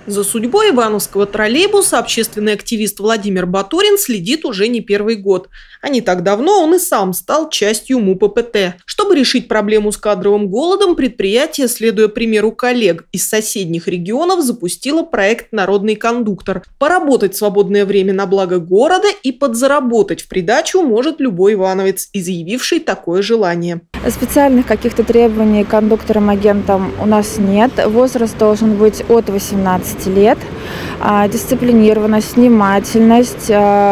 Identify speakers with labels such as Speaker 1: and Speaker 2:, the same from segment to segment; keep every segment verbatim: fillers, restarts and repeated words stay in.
Speaker 1: За судьбой ивановского троллейбуса общественный активист Владимир Батурин следит уже не первый год. А не так давно он и сам стал частью МУППТ. Чтобы решить проблему с кадровым голодом, предприятие, следуя примеру коллег из соседних регионов, запустило проект «Народный кондуктор». Поработать в свободное время на благо города и подзаработать в придачу может любой ивановец, изъявивший такое желание.
Speaker 2: Специальных каких-то требований к кондукторам-агентам у нас нет. Возраст должен быть от восемнадцати лет. Дисциплинированность, внимательность,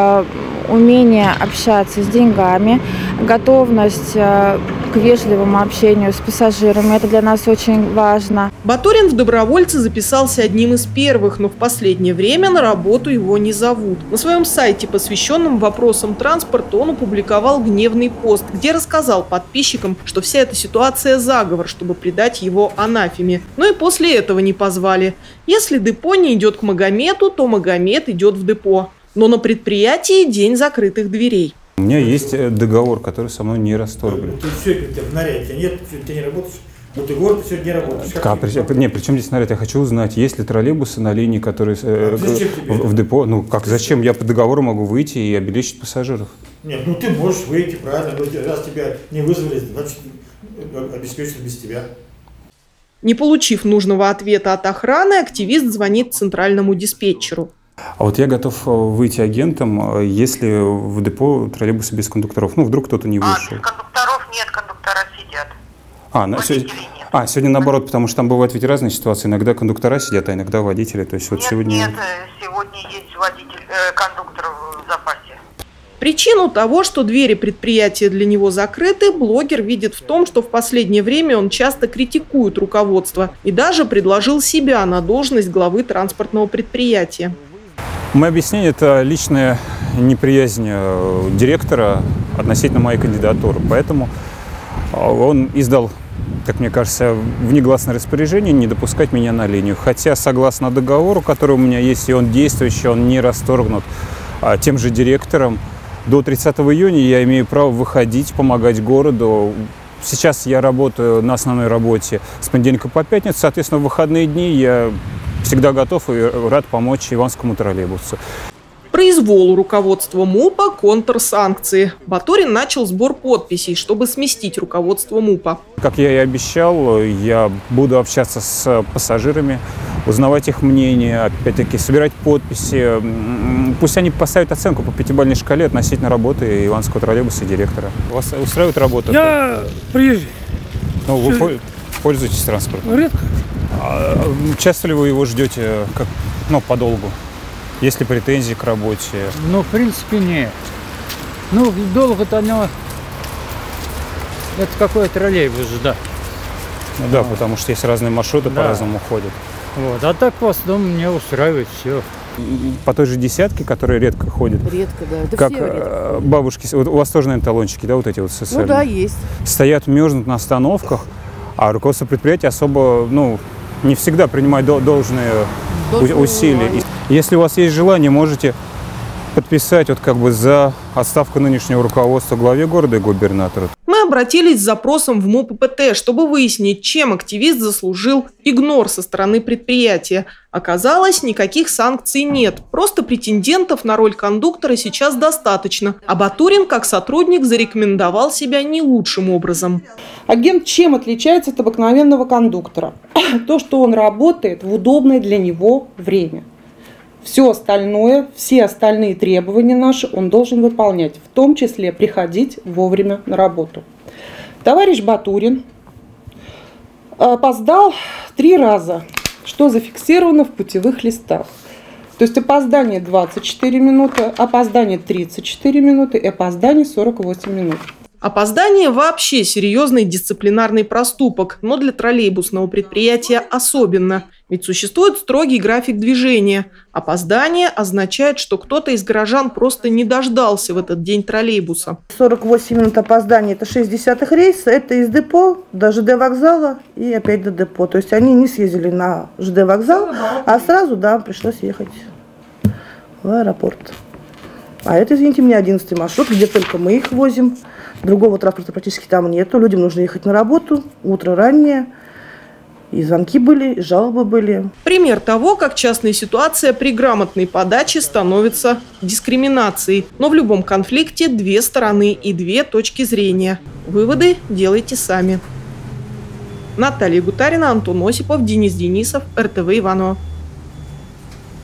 Speaker 2: умение общаться с деньгами, готовность к вежливому общению с пассажирами. Это для нас очень важно.
Speaker 1: Батурин в добровольцы записался одним из первых, но в последнее время на работу его не зовут. На своем сайте, посвященном вопросам транспорта, он опубликовал гневный пост, где рассказал подписчикам, что вся эта ситуация – заговор, чтобы предать его анафеме. Но и после этого не позвали. Если депо не идет к Магомету, то Магомет идет в депо. Но на предприятии день закрытых дверей.
Speaker 3: У меня есть договор, который со мной не расторгли.
Speaker 4: Ты сегодня у тебя в наряде нет, ты не работаешь? Вот ты город, ты сегодня не работаешь.
Speaker 3: Как? При, не, при чем здесь наряд? Я хочу узнать, есть ли троллейбусы на линии, которые э, в, в депо. Ну как, зачем? Я по договору могу выйти и обеспечить пассажиров.
Speaker 4: Нет, ну ты можешь выйти, правильно. Раз тебя не вызвали, значит обеспечат без тебя.
Speaker 1: Не получив нужного ответа от охраны, активист звонит центральному диспетчеру.
Speaker 3: А вот я готов выйти агентом, если в депо троллейбусы без кондукторов. Ну, вдруг кто-то не вышел.
Speaker 5: А, без кондукторов нет, кондуктора сидят.
Speaker 3: А, на, сегодня, а, сегодня наоборот, потому что там бывают ведь разные ситуации. Иногда кондуктора сидят, а иногда водители. То есть вот
Speaker 5: нет,
Speaker 3: сегодня...
Speaker 5: нет, сегодня есть водитель, э, кондуктор в запасе.
Speaker 1: Причину того, что двери предприятия для него закрыты, блогер видит в том, что в последнее время он часто критикует руководство и даже предложил себя на должность главы транспортного предприятия.
Speaker 3: Мое объяснение – это личная неприязнь директора относительно моей кандидатуры. Поэтому он издал, как мне кажется, внегласное распоряжение не допускать меня на линию. Хотя, согласно договору, который у меня есть, и он действующий, он не расторгнут тем же директором, до тридцатого июня я имею право выходить, помогать городу. Сейчас я работаю на основной работе с понедельника по пятницу, соответственно, в выходные дни я всегда готов и рад помочь ивановскому троллейбусу.
Speaker 1: Произволу руководства МУПа контрсанкции. Батурин начал сбор подписей, чтобы сместить руководство МУПа.
Speaker 3: Как я и обещал, я буду общаться с пассажирами, узнавать их мнение, опять-таки собирать подписи. Пусть они поставят оценку по пятибалльной шкале относительно работы ивановского троллейбуса и директора. Вас устраивает работа?
Speaker 6: Я приезжий.
Speaker 3: Ну, вы пользуетесь транспортом?
Speaker 6: Редко.
Speaker 3: А часто ли вы его ждете, как, ну, подолгу? Есть ли претензии к работе?
Speaker 6: Ну, в принципе, нет. Ну, долго-то оно... Это какой троллейбус, да.
Speaker 3: Ну, да, вот. Потому что есть разные маршруты, да, по-разному ходят.
Speaker 6: Вот. А так в основном меня устраивает все.
Speaker 3: По той же десятке, которые редко ходят.
Speaker 7: Редко, да. Это
Speaker 3: как
Speaker 7: все редко.
Speaker 3: Бабушки, вот у вас тоже, наверное, талончики, да, вот эти вот социальные?
Speaker 7: Ну да, есть.
Speaker 3: Стоят, мерзнут на остановках, а руководство предприятия особо, ну, не всегда принимает должные усилия. Если у вас есть желание, можете подписать вот как бы за отставку нынешнего руководства главе города и губернатору.
Speaker 1: Мы обратились с запросом в МУППТ, чтобы выяснить, чем активист заслужил игнор со стороны предприятия. Оказалось, никаких санкций нет. Просто претендентов на роль кондуктора сейчас достаточно. А Батурин, как сотрудник, зарекомендовал себя не лучшим образом.
Speaker 8: Агент чем отличается от обыкновенного кондуктора? То, что он работает в удобное для него время. Все остальное, все остальные требования наши он должен выполнять, в том числе приходить вовремя на работу. Товарищ Батурин опоздал три раза, что зафиксировано в путевых листах. То есть опоздание двадцать четыре минуты, опоздание тридцать четыре минуты и опоздание сорок восемь минут.
Speaker 1: Опоздание – вообще серьезный дисциплинарный проступок, но для троллейбусного предприятия особенно. Ведь существует строгий график движения. Опоздание означает, что кто-то из горожан просто не дождался в этот день троллейбуса.
Speaker 9: сорок восемь минут опоздания – это шесть десятых рейса, это из депо до ЖД вокзала и опять до депо. То есть они не съездили на ЖД вокзал, а сразу, да, пришлось ехать в аэропорт. А это, извините меня, одиннадцатый маршрут, где только мы их возим. Другого транспорта практически там нету. Людям нужно ехать на работу, утро раннее. И звонки были, и жалобы были.
Speaker 1: Пример того, как частная ситуация при грамотной подаче становится дискриминацией. Но в любом конфликте две стороны и две точки зрения. Выводы делайте сами. Наталья Гутарина, Антон Осипов, Денис Денисов, эр тэ вэ Иваново.